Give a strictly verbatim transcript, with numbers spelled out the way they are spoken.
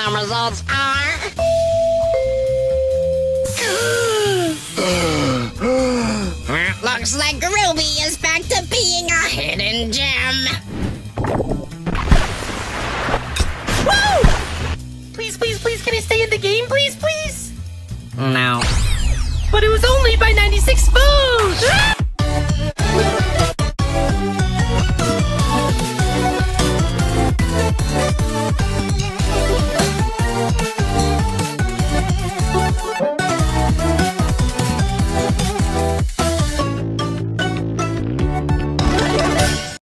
The results are... Looks like Ruby is back to being a hidden gem.